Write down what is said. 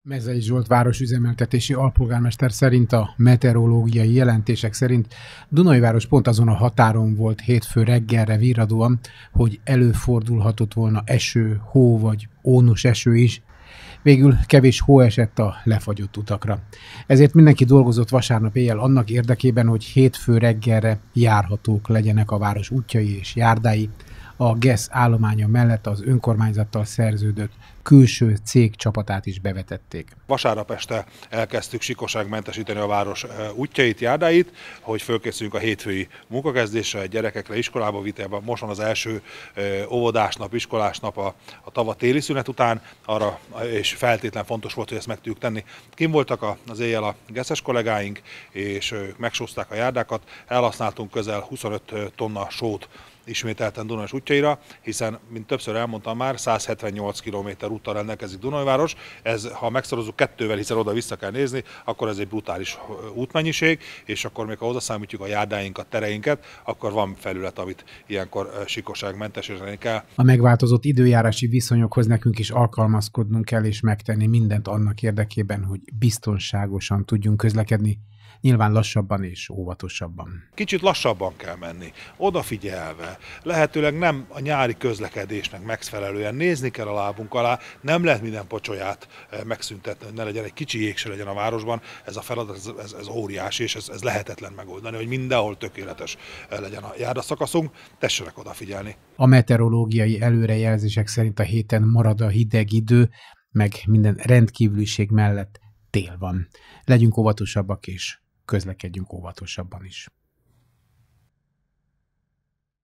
Mezei Zsolt városüzemeltetési alpolgármester szerint a meteorológiai jelentések szerint Dunajváros pont azon a határon volt hétfő reggelre virradóan, hogy előfordulhatott volna eső, hó vagy ónos eső is. Végül kevés hó esett a lefagyott utakra. Ezért mindenki dolgozott vasárnap éjjel annak érdekében, hogy hétfő reggelre járhatók legyenek a város útjai és járdái. A GESZ állománya mellett az önkormányzattal szerződött külső cég csapatát is bevetették. Vasárnap este elkezdtük sikoságmentesíteni a város útjait, járdáit, hogy fölkészüljünk a hétfői munkakezdésre, gyerekekre iskolába vitélve. Most van az első óvodásnap, iskolásnap a tava-téli szünet után, arra és feltétlen fontos volt, hogy ezt meg tudjuk tenni. Kim voltak az éjjel a GESZ-es kollégáink, és ők megsózták a járdákat, elhasználtunk közel 25 tonna sót ismételten Dunajos útjaira, hiszen, mint többször elmondtam már, 178 km úttal rendelkezik Dunajváros. Ez, ha megszorozzuk kettővel, hiszen oda-vissza kell nézni, akkor ez egy brutális útmennyiség, és akkor még ha hozzászámítjuk a járdáinkat, tereinket, akkor van felület, amit ilyenkor sikoságmentesíteni kell. A megváltozott időjárási viszonyokhoz nekünk is alkalmazkodnunk kell és megtenni mindent annak érdekében, hogy biztonságosan tudjunk közlekedni. Nyilván lassabban és óvatosabban. Kicsit lassabban kell menni, odafigyelve, lehetőleg nem a nyári közlekedésnek megfelelően nézni kell a lábunk alá, nem lehet minden pocsolyát megszüntetni, hogy ne legyen egy kicsi jég se legyen a városban. Ez a feladat, ez óriási, és ez lehetetlen megoldani, hogy mindenhol tökéletes legyen a járdaszakaszunk, tessenek odafigyelni. A meteorológiai előrejelzések szerint a héten marad a hideg idő, meg minden rendkívüliség mellett tél van. Legyünk óvatosabbak és közlekedjünk óvatosabban is.